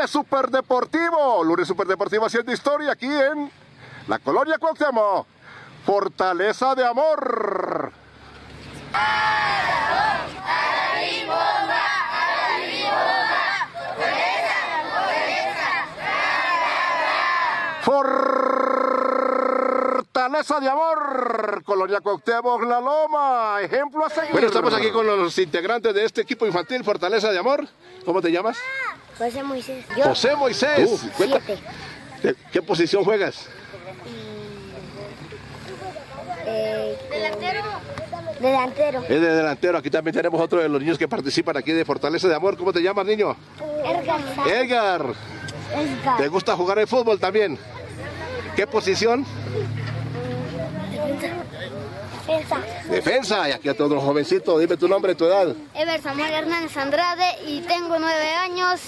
Lunes Superdeportivo. Lunes Superdeportivo haciendo historia aquí en la colonia Cuauhtémoc. Fortaleza de Amor. Fortaleza de Amor, Colonia Cuauhtémoc, La Loma, ejemplo a seguir. Bueno, estamos aquí con los integrantes de este equipo infantil, Fortaleza de Amor. ¿Cómo te llamas? José Moisés. José Moisés. 7. ¿Qué posición juegas? Delantero. Es de delantero. Aquí también tenemos otro de los niños que participan aquí de Fortaleza de Amor. ¿Cómo te llamas, niño? Edgar. ¿Te gusta jugar el fútbol también? ¿Qué posición? Defensa. Y aquí otro jovencito. Dime tu nombre, tu edad. Ever Samuel Hernández Andrade y tengo 9 años.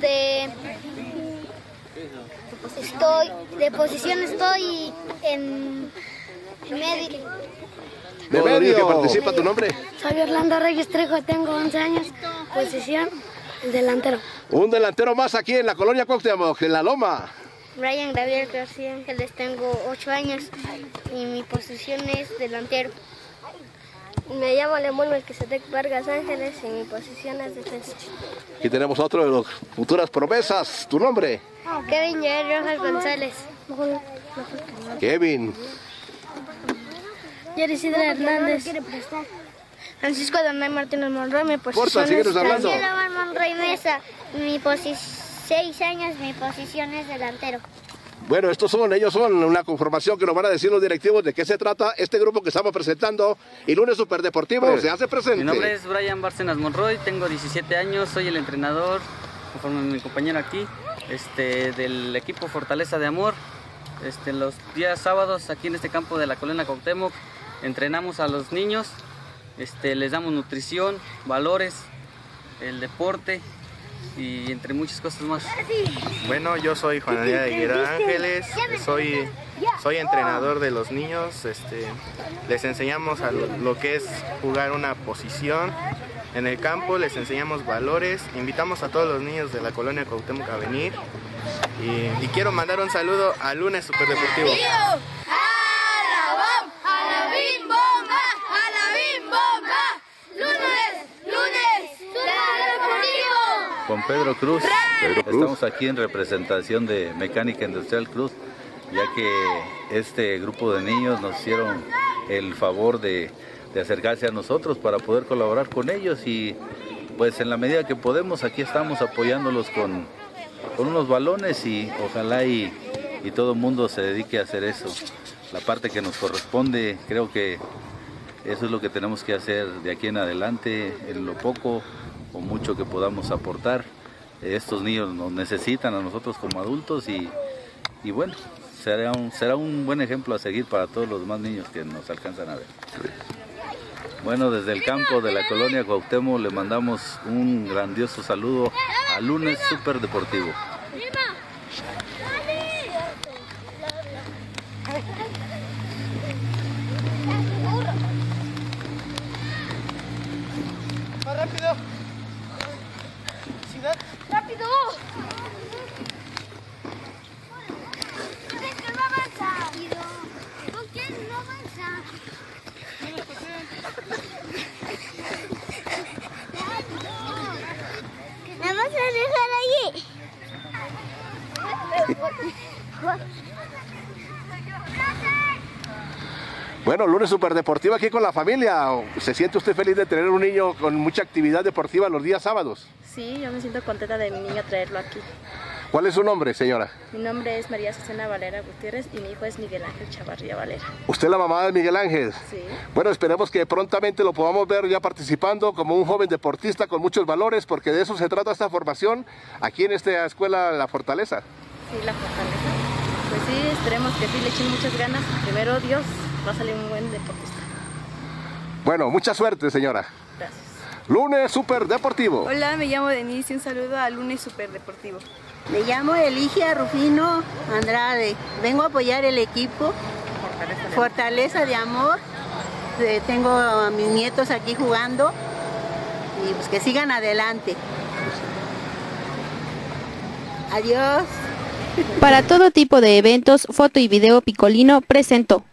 De posición estoy en medio. ¿De medio que participa tu nombre? Soy Orlando Reyes Trejo, tengo 11 años. Posición delantero. Un delantero más aquí en la colonia Cuauhtémoc, en La Loma. Brian Gabriel García Ángeles, tengo 8 años y mi posición es delantero. Me llamo Lemuel Melquisedec Vargas Ángeles y mi posición es defensa. Aquí tenemos otro de los futuras promesas. ¿Tu nombre? Kevin Jair Rojas González. Kevin. Yerisidra Hernández. Francisco Donay Martínez Monroy, mi posición es Graciela Monroy Mesa. 6 años, mi posición es delantero. Bueno, ellos son una conformación que nos van a decir los directivos de qué se trata este grupo que estamos presentando. Y Lunes Superdeportivo se hace presente. Mi nombre es Brian Bárcenas Monroy, tengo 17 años, soy el entrenador, conforme mi compañero aquí, del equipo Fortaleza de Amor. Los días sábados aquí en este campo de la colonia Cuauhtémoc entrenamos a los niños, les damos nutrición, valores, el deporte y entre muchas cosas más. Bueno, yo soy Juan Daniel Aguirre Ángeles, soy entrenador de los niños, les enseñamos a lo que es jugar una posición en el campo, les enseñamos valores, invitamos a todos los niños de la colonia Cuauhtémoc a venir y quiero mandar un saludo a Lunes Superdeportivo. Con Pedro Cruz. Estamos aquí en representación de Mecánica Industrial Cruz, ya que este grupo de niños nos hicieron el favor de acercarse a nosotros para poder colaborar con ellos y pues en la medida que podemos aquí estamos apoyándolos con unos balones y ojalá y todo el mundo se dedique a hacer eso. La parte que nos corresponde, creo que eso es lo que tenemos que hacer de aquí en adelante, en lo poco o mucho que podamos aportar. Estos niños nos necesitan a nosotros como adultos y bueno, será un buen ejemplo a seguir para todos los demás niños que nos alcanzan a ver. Bueno, desde el campo de la colonia Cuauhtémoc le mandamos un grandioso saludo a Lunes Superdeportivo. ¡Más rápido! ¡Rápido! ¿Qué no avanza? ¿Con quién no avanza? ¿Me vas a dejar allí? Bueno, Lunes Superdeportivo aquí con la familia. ¿Se siente usted feliz de tener un niño con mucha actividad deportiva los días sábados? Sí, yo me siento contenta de mi niño traerlo aquí. ¿Cuál es su nombre, señora? Mi nombre es María Susana Valera Gutiérrez y mi hijo es Miguel Ángel Chavarría Valera. ¿Usted es la mamá de Miguel Ángel? Sí. Bueno, esperemos que prontamente lo podamos ver ya participando como un joven deportista con muchos valores, porque de eso se trata esta formación aquí en esta escuela La Fortaleza. Sí, La Fortaleza. Pues sí, esperemos que sí le echen muchas ganas. Primero Dios va a salir un buen deportista. Bueno, mucha suerte, señora. Gracias. Lunes Superdeportivo. Hola, me llamo Denise y un saludo a Lunes Superdeportivo. Me llamo Eligia Rufino Andrade. Vengo a apoyar el equipo Fortaleza de Amor. Tengo a mis nietos aquí jugando y pues que sigan adelante. Adiós. Para todo tipo de eventos, foto y video Picolino presentó.